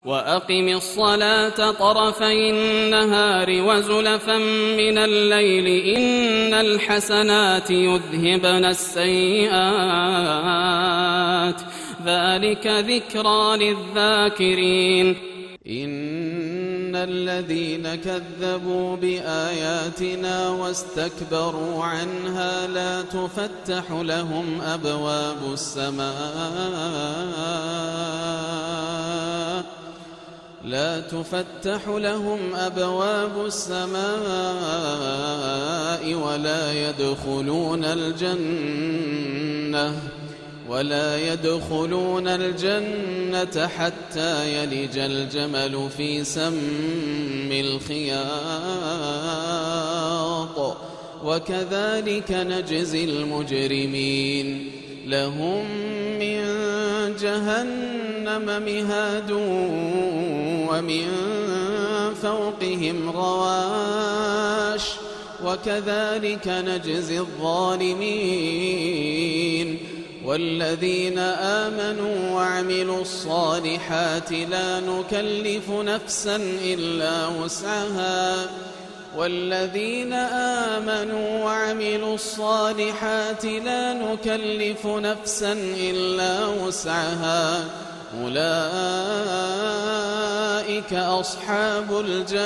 وأقم الصلاة طرفي النهار وزلفا من الليل إن الحسنات يذهبن السيئات ذلك ذكرى للذاكرين. إن الذين كذبوا بآياتنا واستكبروا عنها لا تفتح لهم أبواب السماء ولا يدخلون الجنة حتى يلج الجمل في سم الخياط وكذلك نجزي المجرمين. لهم من جهنم مهاد ومن فوقهم غواش وكذلك نجزي الظالمين. والذين آمنوا وعملوا الصالحات لا نكلف نفسا إلا وسعها أولئك أصحاب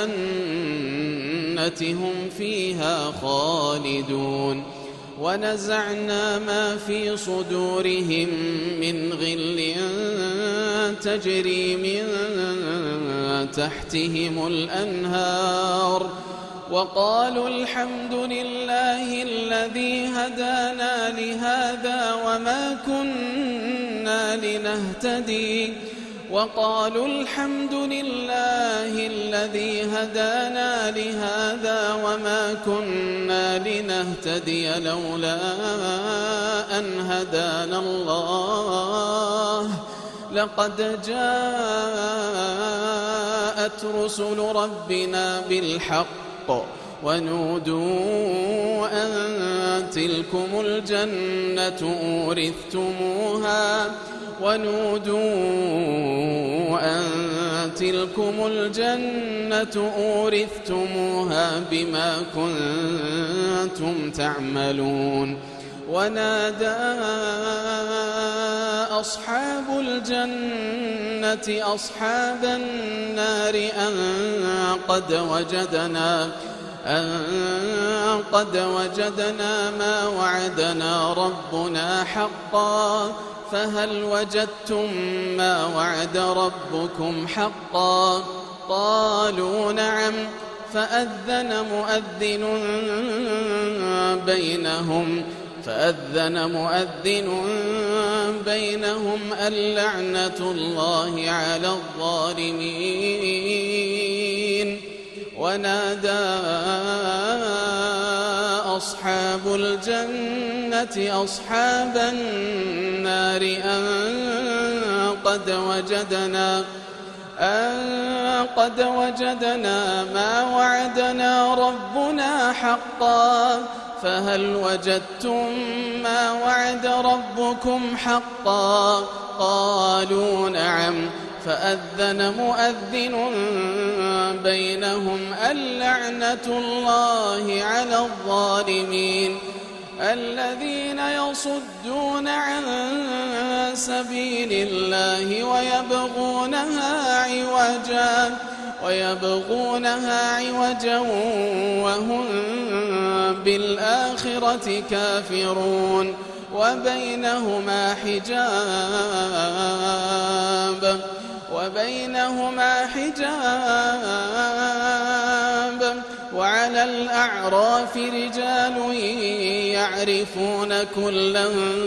الجنة هم فيها خالدون. ونزعنا ما في صدورهم من غل تجري من تحتهم الأنهار وقالوا الحمد لله الذي هدانا لهذا وما كنا لنهتدي لولا أن هدانا الله لقد جاءت رسل ربنا بالحق ونودوا أن تلكم الجنة أورثتموها بما كنتم تعملون. ونادى أصحاب الجنة أصحاب النار أن قد وجدنا ما وعدنا ربنا حقا فهل وجدتم ما وعد ربكم حقا؟ قالوا نعم. فأذن مؤذن بينهم اللعنة الله على الظالمين. ونادى أصحاب الجنة أصحاب النار أن قد وجدنا ما وعدنا ربنا حقا فهل وجدتم ما وعد ربكم حقا؟ قالوا نعم. فأذن مؤذن بينهم اللعنة الله على الظالمين. الذين يصدون عن سبيل الله ويبغونها عوجا وهم بالآخرة كافرون. وبينهما حجاب وعلى الأعراف رجال يعرفون كلا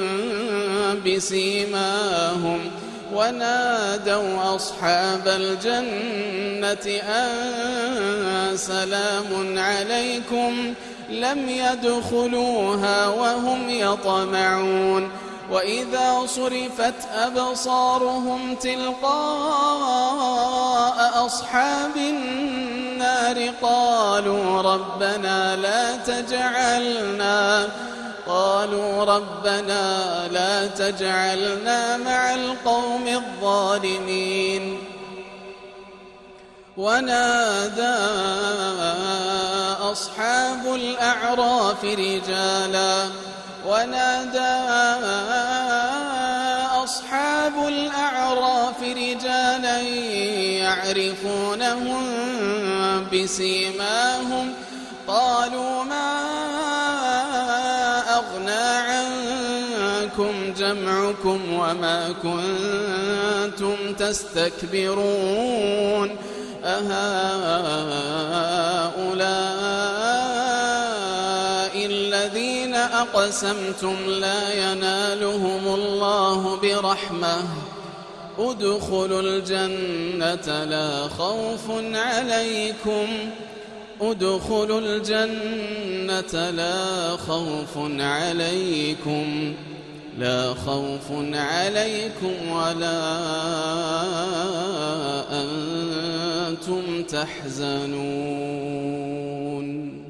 بسيماهم ونادوا أصحاب الجنة أن سلام عليكم لم يدخلوها وهم يطمعون. وإذا صرفت أبصارهم تلقاء أصحاب النار قالوا ربنا لا تجعلنا مع القوم الظالمين. ونادى أصحاب الأعراف رجالا يعرفونهم بسيماهم قالوا ما أغنى عنكم جمعكم وما كنتم تستكبرون أهؤلاء الذين أقسمتم لا ينالهم الله برحمة ادخلوا الجنة لا خوف عليكم ولا أنتم تحزنون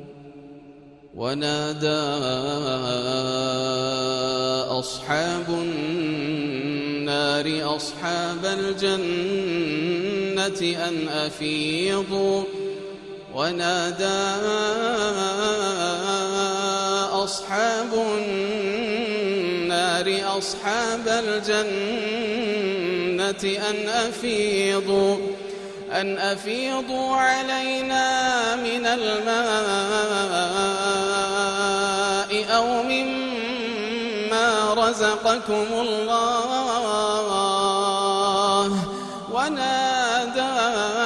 ونادى أصحاب النار أصحاب الجنة أن أفيضوا أن أفيضوا علينا من الماء أو مما رزقكم الله ونادى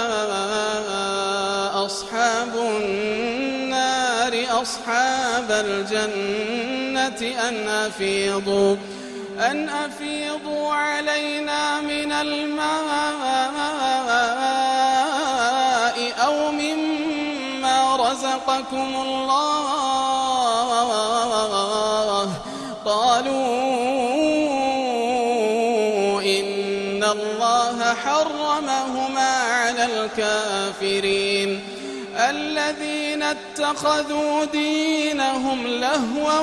أصحاب النار أصحاب الجنة أن أفيضوا علينا من الماء أو مما رزقكم الله قالوا إن الله حرمهما على الكافرين الذين اتخذوا دينهم لهوا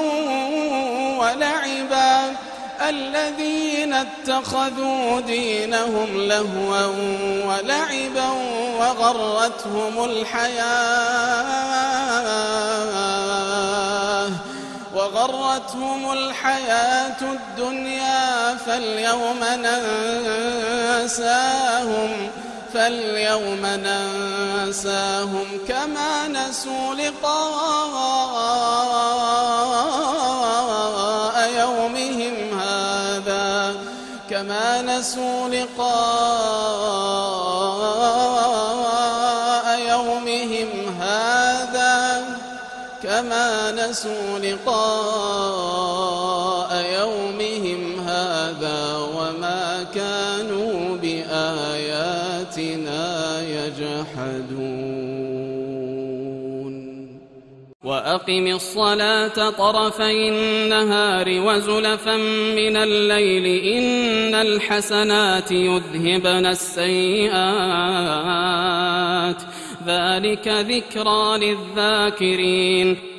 ولعبا وغرتهم الحياة الدنيا فاليوم ننساهم كما نسوا لقاء يومهم هذا وما كانوا بآياتنا يجحدون وأقم الصلاة طرفي النهار وزلفا من الليل إن الحسنات يذهبن السيئات ذلك ذكرى للذاكرين